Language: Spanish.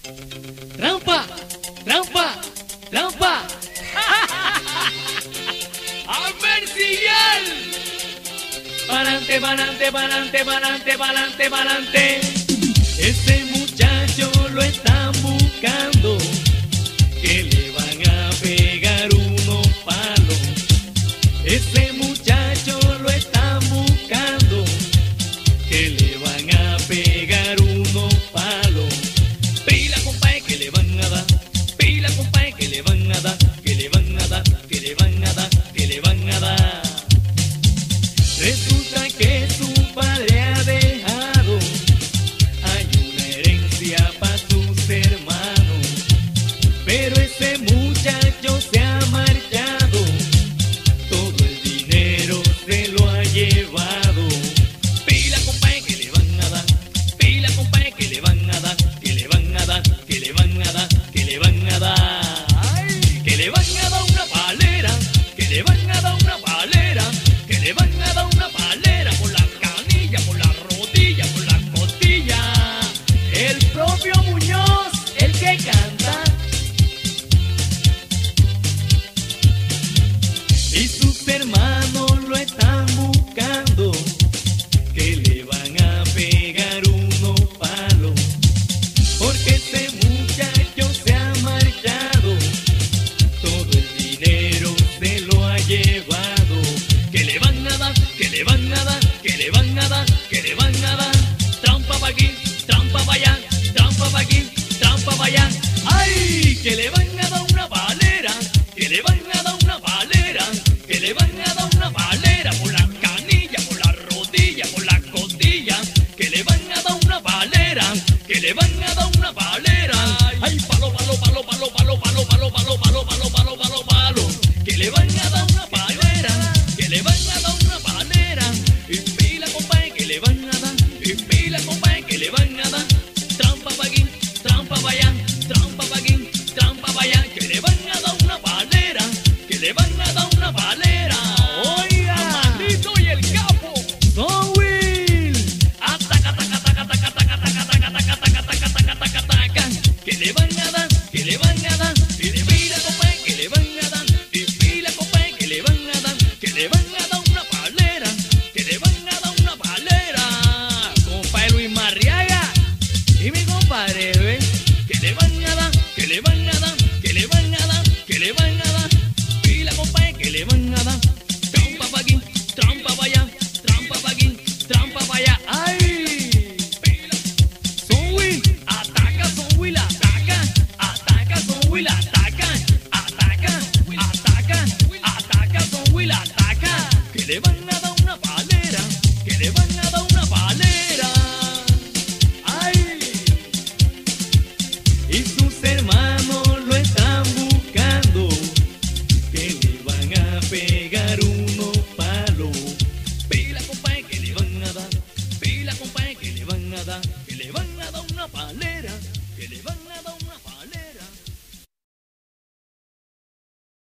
¡Trampa! ¡Trampa! ¡Trampa! ¡A ver, señal! Pa'lante, pa'lante, pa'lante, pa'lante, pa'lante, pa'lante. Ese muchacho lo están buscando, que le van a pegar unos palos. Ese muchacho lo están buscando, que le van a pegar unos palos. Pila, compadre, que le van a dar. Pila, compadre, que le van a dar. Que le van a dar, que le van a dar, que le van a dar. Resulta que su padre ha dejado, hay una herencia para sus hermanos, pero ese muchacho se ha marchado, todo el dinero se lo ha llevado. Pila, compadre, que le van a dar. Pila, compadre, que le van a dar. Que le van a dar, que le van a dar, que le van a dar. Ay, que le van a dar una palera, que le van a dar una palera, que le van a dar una palera por la canilla, por la rodilla, por la costilla. El propio Muñoz, el que canta. Y sus hermanos lo están buscando, que le van a pegar unos palos, porque ese muchacho se ha marchado, todo el dinero se lo ha llevado. Que le van a dar, que le van a dar, que le van a dar, que le van a dar. Trampa pa' aquí, trampa pa' allá, trampa pa' aquí, trampa pa' allá. ¡Ay! Que le van a dar una valera, que le van a dar una valera, que le van a dar una valera por la canilla, por la rodilla, por la costilla. Que le van a dar una valera, que le van a dar una valera. ¡Ay! Palo, palo, palo, palo, palo, palo, palo, palo, palo, palo, palo, palo, palo. Que le van a dar una valera, que le van a dar una valera. Y pila, compadre, que le van a dar. Y pila, compadre, que le van a dar. Trampa pa' aquí, trampa pa' allá, trampa pa' aquí, trampa pa' allá. Que le van a dar una valera, que le van a dar una valera. Oiga, Amadito y el capo, Don Will. Ataca, ataca, ataca, ataca, ataca, ataca, ataca, ataca, ataca, ataca, ataca, ataca. Que le van a dar, que le van a dar. Y pila, compadre, que le van a dar. Y pila, compadre, que le van a dar. Que le van a dar una valera, que le van a dar una valera. Compadre Luis Marriaga y mi compadre, ¿ves? Que le van a dar, que le van a dar, que le van a dar, que le van a dar. Pila, compadre, que le van a dar. Trampa pa' aquí, trampa pa' allá, trampa pa' aquí, trampa pa' allá. ¡Ay! Pila. Son Will, ataca, Son Will, ataca, ataca, Son Will, ataca, ataca, ataca, ataca, Son Will, ataca. Que le van a dar.